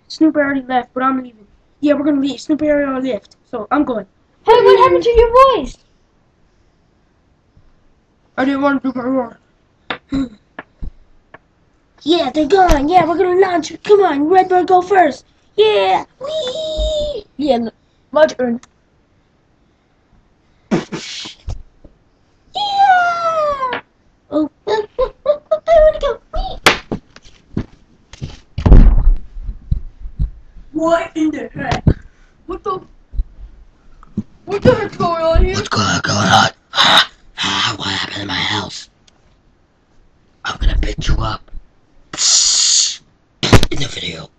Snoop already left, but I'm leaving. Yeah, we're gonna leave. Snoop already left, so I'm going. Hey, what happened to your voice? I didn't want to do my work. Yeah, they're gone. Yeah, we're gonna launch. Come on, Redbird, go first. Yeah. Whee! Yeah, my turn. Yeah! Oh, I wanna go. Whee! What in the heck? What the heck's going on here? What's going on? What happened in my house? I'm gonna pick you up in the video.